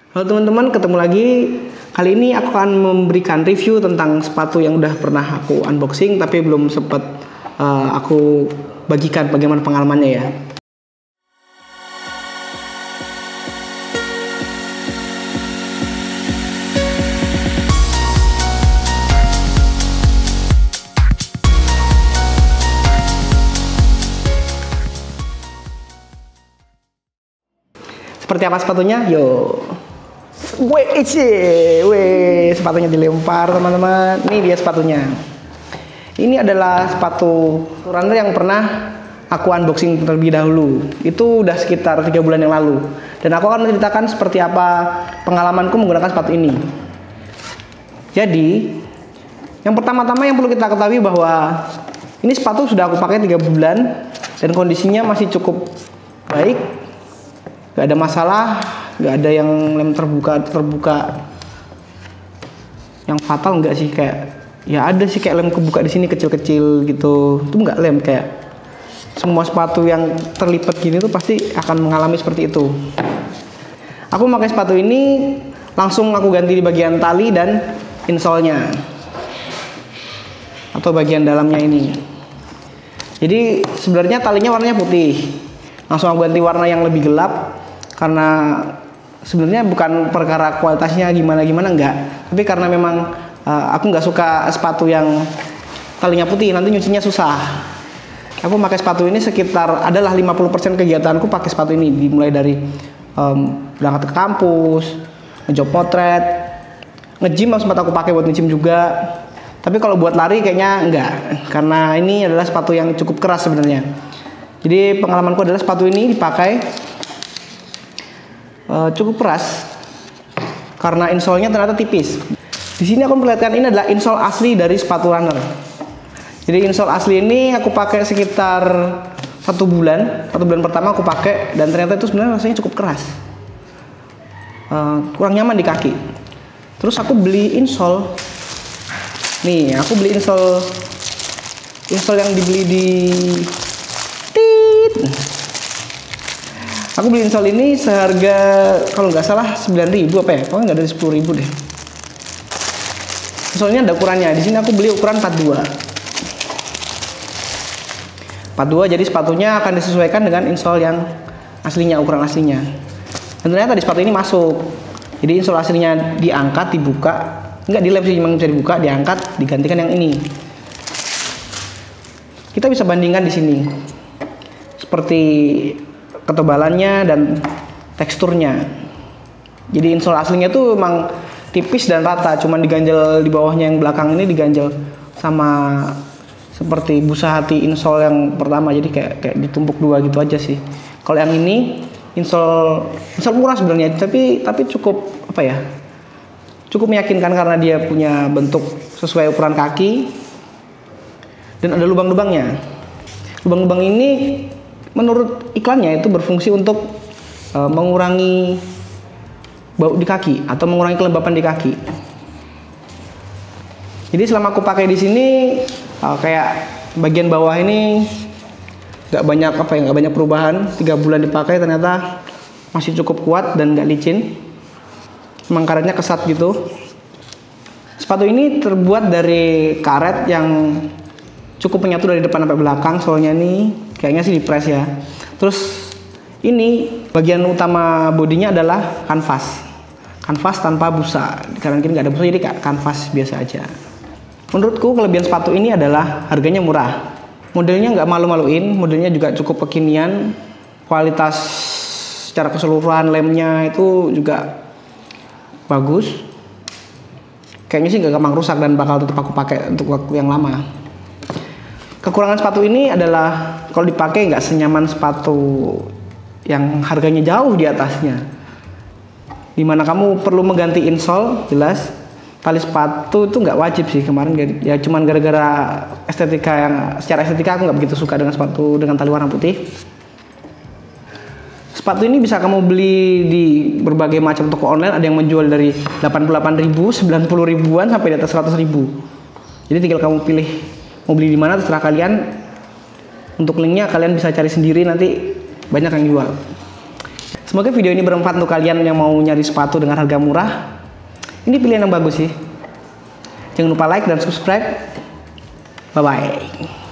Halo teman-teman, ketemu lagi. Kali ini aku akan memberikan review tentang sepatu yang udah pernah aku unboxing tapi belum sempat aku bagikan bagaimana pengalamannya ya. Seperti apa sepatunya? Yo. Sepatunya dilempar teman-teman. Ini dia sepatunya. Ini adalah sepatu runner yang pernah aku unboxing terlebih dahulu. Itu udah sekitar 3 bulan yang lalu. Dan aku akan menceritakan seperti apa pengalamanku menggunakan sepatu ini. Jadi, yang pertama-tama yang perlu kita ketahui bahwa ini sepatu sudah aku pakai 3 bulan dan kondisinya masih cukup baik. Gak ada masalah, gak ada yang lem terbuka yang fatal, enggak sih, kayak ya ada sih kayak lem kebuka di sini kecil-kecil gitu. Itu enggak lem, kayak semua sepatu yang terlipat gini tuh pasti akan mengalami seperti itu. Aku memakai sepatu ini langsung aku ganti di bagian tali dan insole-nya atau bagian dalamnya ini. Jadi sebenarnya talinya warnanya putih, langsung aku ganti warna yang lebih gelap. Karena sebenarnya bukan perkara kualitasnya gimana enggak, tapi karena memang aku nggak suka sepatu yang talinya putih, nanti nyucinya susah. Aku pakai sepatu ini sekitar adalah 50% kegiatanku pakai sepatu ini, dimulai dari berangkat ke kampus, ngejob potret, nge-gym sempat aku pakai buat nge-gym juga. Tapi kalau buat lari kayaknya enggak, karena ini adalah sepatu yang cukup keras sebenarnya. Jadi pengalamanku adalah sepatu ini dipakai cukup keras karena insole-nya ternyata tipis. Di sini aku memperlihatkan ini adalah insole asli dari sepatu runner. Jadi insole asli ini aku pakai sekitar 1 bulan. 1 bulan pertama aku pakai dan ternyata itu sebenarnya rasanya cukup keras, kurang nyaman di kaki. Terus aku beli insole. Nih, aku beli insole yang dibeli di Aku beli insole ini seharga kalau nggak salah 9.000 apa ya? Pokoknya nggak dari 10.000 deh. Insole-nya ada ukurannya. Di sini aku beli ukuran 42. 42, jadi sepatunya akan disesuaikan dengan insole yang aslinya, ukuran aslinya. Dan ternyata di sepatu ini masuk. Jadi insole aslinya diangkat, dibuka, nggak dilem sih, memang bisa dibuka, diangkat, digantikan yang ini. Kita bisa bandingkan di sini. Seperti ketebalannya dan teksturnya. Jadi insole aslinya tuh memang tipis dan rata, cuman diganjel di bawahnya yang belakang ini diganjel sama seperti busa hati insole yang pertama, jadi kayak ditumpuk dua gitu aja sih. Kalau yang ini insole murah sebenarnya, tapi cukup apa ya? Cukup meyakinkan karena dia punya bentuk sesuai ukuran kaki dan ada lubang-lubangnya. Lubang-lubang ini menurut iklannya itu berfungsi untuk mengurangi bau di kaki atau mengurangi kelembapan di kaki. Jadi selama aku pakai di sini kayak bagian bawah ini nggak banyak perubahan. 3 bulan dipakai ternyata masih cukup kuat dan nggak licin. Memang karetnya kesat gitu. Sepatu ini terbuat dari karet yang cukup menyatu dari depan sampai belakang. Soalnya nih kayaknya sih dipres ya. Terus ini bagian utama bodinya adalah kanvas tanpa busa. Di kanan kiri nggak ada busa, jadi kayak kanvas biasa aja. Menurutku kelebihan sepatu ini adalah harganya murah. Modelnya nggak malu-maluin, modelnya juga cukup kekinian. Kualitas secara keseluruhan lemnya itu juga bagus. Kayaknya sih nggak gampang rusak dan bakal tetap aku pakai untuk waktu yang lama. Kekurangan sepatu ini adalah kalau dipakai nggak senyaman sepatu yang harganya jauh di atasnya. Dimana kamu perlu mengganti insole, jelas. Tali sepatu itu nggak wajib sih kemarin, ya cuman gara-gara estetika yang secara estetika aku nggak begitu suka dengan sepatu dengan tali warna putih. Sepatu ini bisa kamu beli di berbagai macam toko online, ada yang menjual dari 88.000, 90 ribuan sampai di atas 100.000. Jadi tinggal kamu pilih mau beli di mana, terserah kalian. Untuk linknya kalian bisa cari sendiri, nanti banyak yang jual. Semoga video ini bermanfaat untuk kalian yang mau nyari sepatu dengan harga murah. Ini pilihan yang bagus sih. Jangan lupa like dan subscribe. Bye bye.